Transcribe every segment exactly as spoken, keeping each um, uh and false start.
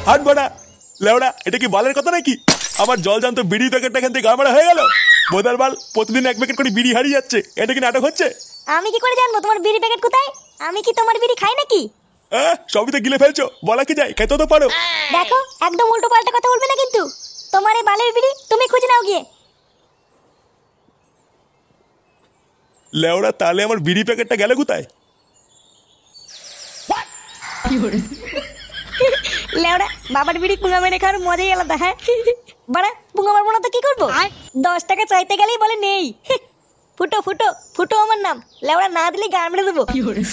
হাট বাড়া লেওড়া, এটা কি বালের কথা নাকি? আমার জল জানতো বিড়ি প্যাকেটটা এখান থেকে গাড়মারা হয়ে গেল। বোধার বাল প্রতিদিন এক প্যাকেট করে বিড়ি হারিয়ে যাচ্ছে, এটা কি নাটক হচ্ছে? আমি কি করে জানবো তোমার বিড়ি প্যাকেট কোথায়? আমি কি তোমার বিড়ি খাই নাকি? সবই তো গিলে ফেলছো, বলা কি যায়, খেতে তো পারো। দেখো একদম উল্টো পাল্টা কথা বলবে না কিন্তু। তোমার এই বালের বিড়ি তুমি খুঁজে নাও গিয়ে। লেওড়া তাহলে আমার বিড়ি প্যাকেটটা গেল কোথায়? লেওড়া বাবার বিড়ি পুঙ্গা মেরে খাওয়ার মজাই আলাদা। হ্যাঁ বাড়া, পুঙ্গা মারবো না তো কি করবো? দশ টাকা চাইতে গেলেই বলে নেই। ফুটো ফুটো ফুটো আমার নাম, লেওড়া না দিলে গান মেরে দেবো।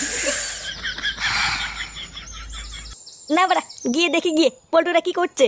না বাড়া, গিয়ে দেখি গিয়ে পল্টুরা কি করছে।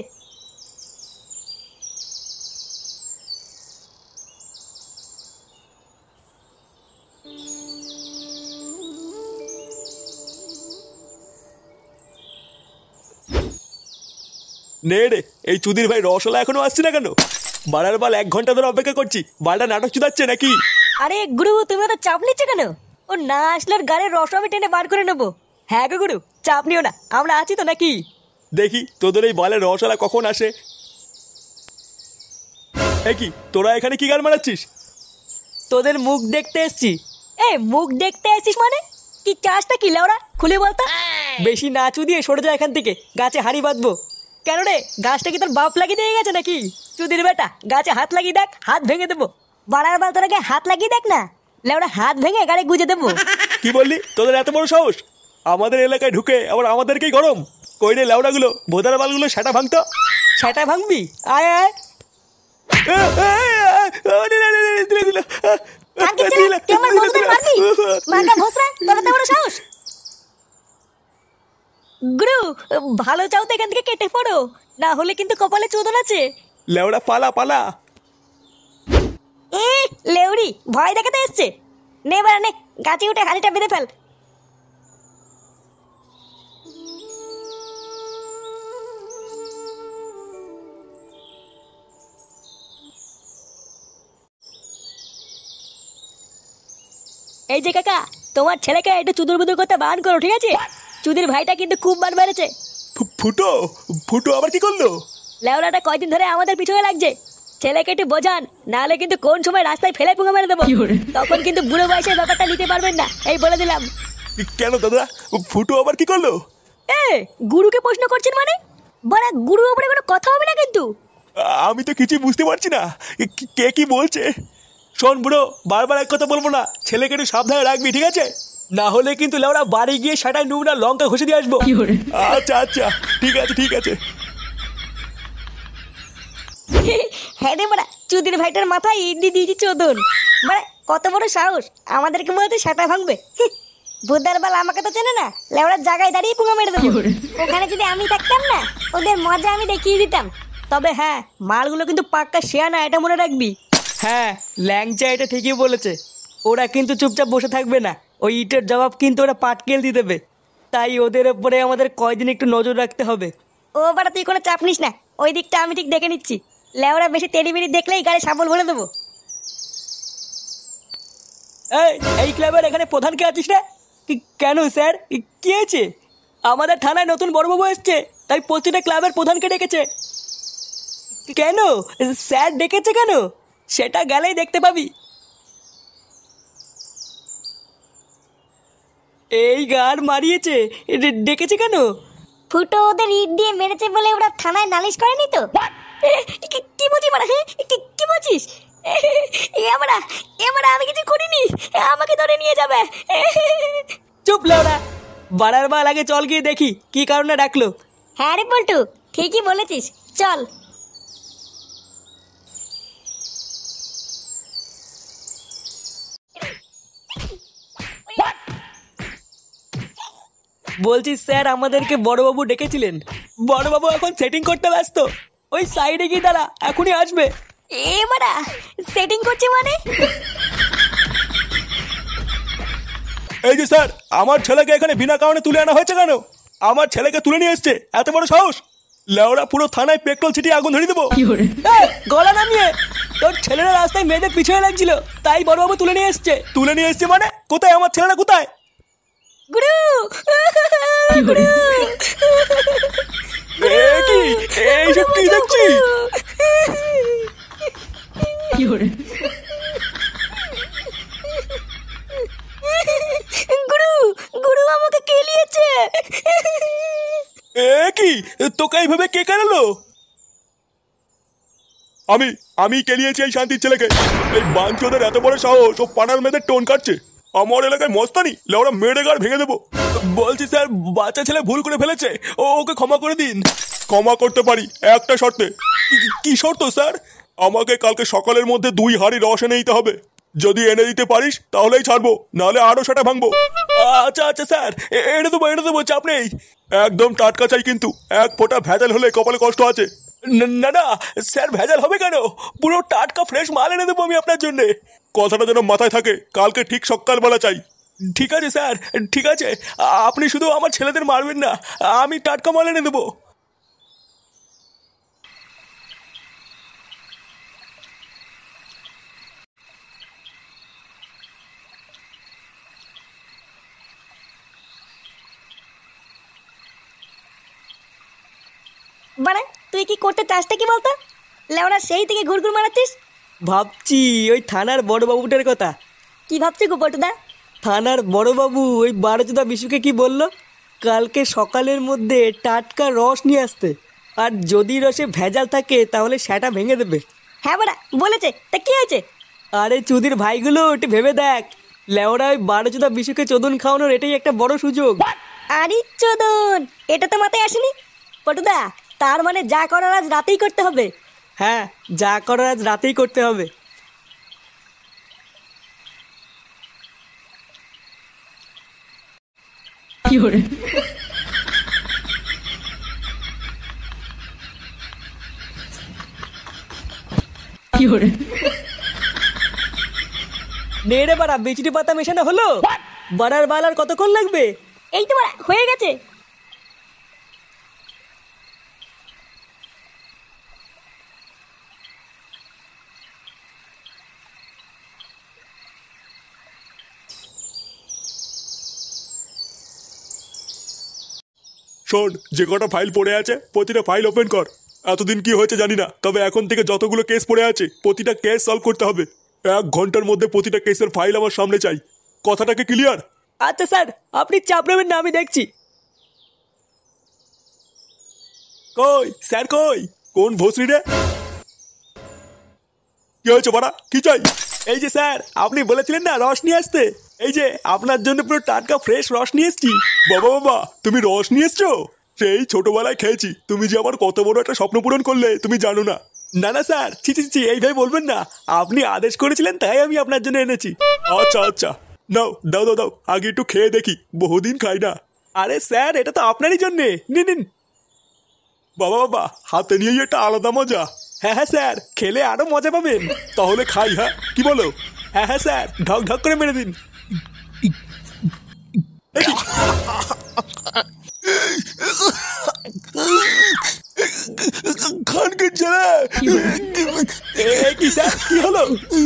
নে রে, এই চুদির ভাই রসলা এখনো আসছে না কেন? বাড়ার বাল এক ঘন্টা ধরে অপেক্ষা করছি, বালটা নাটক চুদাচ্ছে নাকি? আরে গুরু তুমি তো চাপ নিচ্ছ কেন? ও না আসলে ওর গাড়ির রস আমি টেনে বার করে নেবো। হ্যাঁ গো গুরু, চাপ নিও না, আমরা আছি তো নাকি? দেখি তোদের এই বালের রসলা কখন আসে। কি তোরা এখানে কি গান মারাচ্ছিস? তোদের মুখ দেখতে এসছি। এ মুখ দেখতে এসছিস মানে? কি চাষটা কি লেওড়া, খুলে বলতো। বেশি নাচু দিয়ে সরে যা এখান থেকে, গাছে হাড়ি বাঁধবো। কেন রে, গাছটা কি তোর বাপ লাগিয়ে দিয়ে গেছে নাকি? চুদির বেটা, গাছে হাত লাগিয়ে দেখ, হাত ভেঙে দেবো। বাড়ার বাল তোরাকে হাত লাগিয়ে দেখ না, লেওড়া হাত ভেঙে গাড়ি গুজে দেবো। কি বললি? তোদের এত বড় সাহস আমাদের এলাকায় ঢুকে আবার আমাদেরকেই গরম? কই রে লেওড়া গুলো, ভোদার বালগুলো সেটা ভাঙতো। সেটা ভাঙবি? আয় আয়। গুরু ভালো চাও তো এখান থেকে কেটে পড়ো, না হলে কিন্তু কপালে চোদন আছে। লেওড়া পালা পালা। এ লেউড়ি ভয় দেখাতে এসছে। নে বাড়া নে, গাছে উঠে হাড়িটা বেঁধে ফেল। এই যে কাকা, তোমার ছেলেকে একটু চুদুর বুদুর করতে বান করো, ঠিক আছে? চুদির ভাইটা কিন্তু খুব বার বেড়েছে। ফুটো ফুটো আবার কি করলো? লেওড়াটা কয়দিন ধরে আমাদের পিছনে লাগছে। ছেলেকে একটু বোঝান, নাহলে কিন্তু কোন সময় রাস্তায় ফেলে পুঙ্গা মেরে দেবো। তখন কিন্তু বুড়ো বয়সের ব্যাপারটা নিতে পারবেন না, এই বলে দিলাম। কেন দাদা, ফুটো আবার কি করলো? এ গুরুকে প্রশ্ন করছেন মানে? বড়া গুরু উপরে কোনো কথা হবে না কিন্তু। আমি তো কিছু বুঝতে পারছি না, কে কি বলছে। শোন বুড়ো, বারবার এক কথা বলবো না, ছেলেকে একটু সাবধানে রাখবি, ঠিক আছে? না হলে কিন্তু লেওড়া বাড়ি গিয়ে সেটাই নুবনা লঙ্কা ঘষে দিয়ে আসবো। আচ্ছা আচ্ছা ঠিক আছে ঠিক আছে। হ্যাঁ রে বড়া, চুদির ভাইটার মাথায় ইডলি দিয়েছি চোদন। বড়া কত বড় সাহস, আমাদেরকে মনে হচ্ছে সেটা ভাঙবে। বুধার বাল আমাকে তো চেনে না, লেওড়ার জায়গায় দাঁড়িয়ে পুঙ্গা মেরে দেবো। ওখানে যদি আমি থাকতাম না, ওদের মজা আমি দেখিয়ে দিতাম। তবে হ্যাঁ, মালগুলো কিন্তু পাক্কা শেয়া না, এটা মনে রাখবি। হ্যাঁ ল্যাংচা এটা ঠিকই বলেছে। ওরা কিন্তু চুপচাপ বসে থাকবে না, ওই ইটের জবাব কিন্তু ওরা পাটকেল দিয়ে দেবে। তাই ওদের উপরে আমাদের কয়দিন একটু নজর রাখতে হবে। ও বাড়া তুই কোনো চাপ নিস না, ওই দিকটা আমি ঠিক দেখে নিচ্ছি। লেওড়া বেশি তেড়ি বেড়ি দেখলেই গাড়ি সাবল ভরে দেবো। এই এই ক্লাবের এখানে প্রধান কে আছিস না? কেন স্যার, কি হয়েছে? আমাদের থানায় নতুন বড়বাবু এসছে, তাই প্রতিটা ক্লাবের প্রধানকে ডেকেছে। কেন স্যার ডেকেছে কেন? সেটা গেলেই দেখতে পাবি। এই গার মারিয়েছে, ডেকেছে কেন? ফুটো ওদের ইট দিয়ে মেরেছে বলে ওরা থানায় নালিশ করেনি তো? কি বলছিস মারা? কি বলছিস? এবারা এবারা আমি কিছু করিনি, আমাকে ধরে নিয়ে যাবে। চুপ লেওড়া, বাড়ার বাল আগে চল গিয়ে দেখি কি কারণে ডাকলো। হ্যাঁ রে পল্টু, ঠিকই বলেছিস, চল। বলছি স্যার, আমাদেরকে বড়বাবু ডেকেছিলেন। বড়বাবু এখন সেটিং করতে ব্যস্ত, ওই সাইডে গিয়ে দাঁড়া, এখনই আসবে। এবারা সেটিং করছে মানে? এই যে স্যার, আমার ছেলেকে এখানে বিনা কারণে তুলে আনা হয়েছে কেন? আমার ছেলেকে তুলে নিয়ে এসছে, এত বড় সাহস! লেওড়া পুরো থানায় পেট্রোল ছিটিয়ে আগুন ধরিয়ে দেবো। গলা নামিয়ে, তোর ছেলেরা রাস্তায় মেয়েদের পিছনে লাগছিল, তাই বড়বাবু তুলে নিয়ে এসছে। তুলে নিয়ে এসছে মানে? কোথায় আমার ছেলেরা, কোথায়? গুরু কি এইসব কি দেখছি? গুরু গুরু আমাকে কেলিয়েছে। এ কি, তোকে এইভাবে কে কেনালো? আমি আমি কেলিয়েছি এই শান্তির ছেলেকে। এই বাঞ্চোদের এত বড় সাহস, ও পাড়ার মেয়েদের টোন কাটছে। আমার এলাকায় মস্তানি, লেওরা মেরে গাড় ভেঙে দেবো। বলছি স্যার, বাচ্চা ছেলে ভুল করে ফেলেছে, ও ওকে ক্ষমা করে দিন। ক্ষমা করতে পারি একটা শর্তে। কি- কি শর্ত স্যার? আমাকে কালকে সকালের মধ্যে দুই হাঁড়ি রস এনে দিতে হবে। যদি এনে দিতে পারিস তাহলেই ছাড়বো, নাহলে আরো সেটা ভাঙবো। আচ্ছা আচ্ছা স্যার, এ- এনে দেবো এনে দেবো, চাপ নেই। একদম টাটকা চাই কিন্তু, এক ফোঁটা ভেজাল হলে কপালে কষ্ট আছে। ন- না না স্যার, ভেজাল হবে কেন? পুরো টাটকা ফ্রেশ মাল এনে দেবো আমি আপনার জন্য। কথাটা যেন মাথায় থাকে, কালকে ঠিক সকালবেলা চাই। ঠিক আছে স্যার, ঠিক আছে। আপনি শুধু আমার ছেলেদের মারবেন না, আমি টাটকা মাল এনে দেবো। বাড়া, তুই কি করতে চাসটা কি বলতো? লেওড়া সেই থেকে ঘুরঘুর মারাচ্ছিস। ভাবছি ওই থানার বড়বাবুটার কথা। কি ভাবছি গো পটুদা? থানার বড়বাবু ওই বারোচোদা বিশুকে কি বললো, কালকে সকালের মধ্যে টাটকা রস নিয়ে আসতে, আর যদি রসে ভেজাল থাকে তাহলে সেটা ভেঙে দেবে। হ্যাঁ বাড়া বলেছে, তা কি হয়েছে? আরে চুদির ভাইগুলো একটু ভেবে দেখ, লেওরা ওই বারোচোদা বিশুকে চোদন খাওয়ানোর এটাই একটা বড় সুযোগ। আরে চোদন, এটা তো মাথায় আসেনি। পটুদা, তার মানে যা করার আজ রাতেই করতে হবে। হ্যাঁ, যা করার আজ রাতেই করতে হবে। নে রে বাড়া, বিচুটি পাতা মেশানো হলো। বাড়ার বাল আর কতক্ষণ লাগবে? এই তো বাড়া হয়ে গেছে। শোন, যে কটা ফাইল পড়ে আছে প্রতিটা ফাইল ওপেন কর। এতদিন কি হয়েছে জানি না, তবে এখন থেকে যতগুলো কেস পড়ে আছে প্রতিটা কেস সলভ করতে হবে। এক ঘন্টার মধ্যে প্রতিটা কেসের ফাইল আমার সামনে চাই। কথাটাকে ক্লিয়ার? আচ্ছা স্যার, আপনি চাপ নেবেন না, আমি দেখছি। কই স্যার, কই কোন ভোসরি রে? কি হয়েছে বাড়া, কি চাই? এই যে স্যার, আপনি বলেছিলেন না রস নিয়ে আসতে, এই যে আপনার জন্য পুরো টাটকা ফ্রেশ রস নিয়ে এসছি। বাবা বাবা, তুমি রস নিয়ে এসছো? সেই ছোটবেলায় খেয়েছি, তুমি যে আমার কত বড় একটা স্বপ্ন পূরণ করলে তুমি জানো না। না না স্যার, ছি ছি ছি, এইভাবে বলবেন না। আপনি আদেশ করেছিলেন তাই আমি আপনার জন্য এনেছি। আচ্ছা আচ্ছা, নাও দাও দাও দাও, আগে একটু খেয়ে দেখি, বহুদিন খাই না। আরে স্যার, এটা তো আপনারই জন্যে, নিন নিন। বাবা বাবা, হাতে নিয়েই একটা আলাদা মজা। হ্যাঁ হ্যাঁ স্যার, খেলে আরো মজা পাবেন। তাহলে খাই, হ্যাঁ কি বলো? হ্যাঁ হ্যাঁ স্যার, ঢক ঢক করে মেরে দিন। খানকে ছেলে, কি স্যার, কি হলো?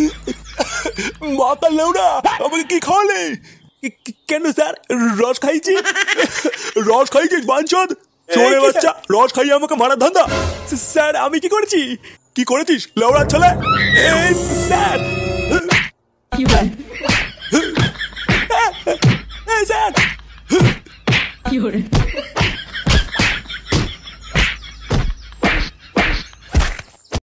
মাথা লেউড়া, আমাকে কি খাওয়ালে? কেন স্যার, রস খাইছি? রস খাইছিস বাঞ্চোদ? চোরে বাচ্চা, রস খাইয়ে আমাকে মারার ধান্দা? স্যার আমি কি করেছি? কি করেছিস লেউড়া ছেলে? এই স্যার, এই স্যার,